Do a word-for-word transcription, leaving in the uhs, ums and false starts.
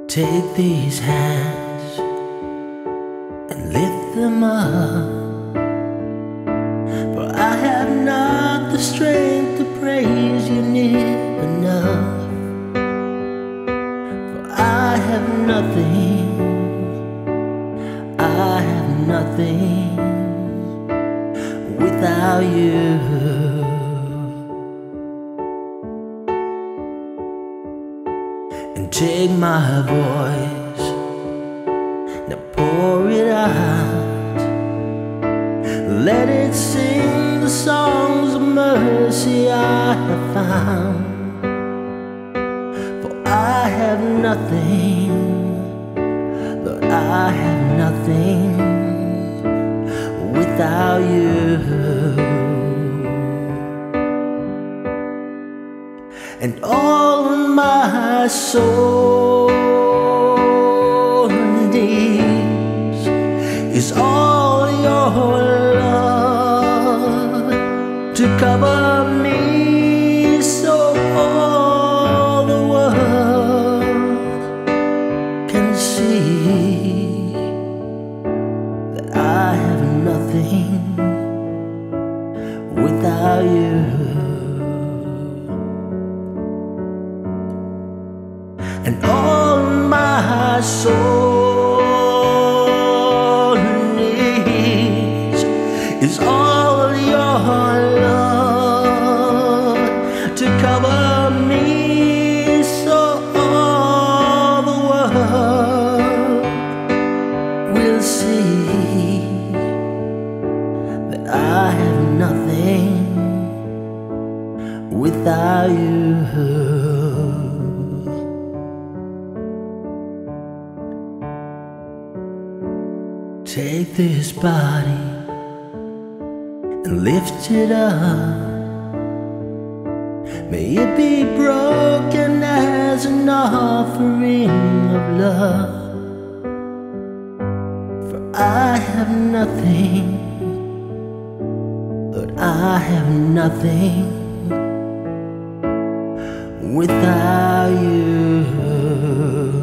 Take these hands and lift them up, for I have not the strength to praise you near enough. For I have nothing, I have nothing without you. And take my voice, now pour it out. Let it sing the songs of mercy I have found. For I have nothing, Lord, I have nothing without you. And all my soul needs is all your love to cover me, so all the world can see that I have nothing without you. And all my soul needs is all your love to cover me, so all the world will see that I have nothing without you. Take this body and lift it up. May it be broken as an offering of love. For I have nothing, Lord, I have nothing without you.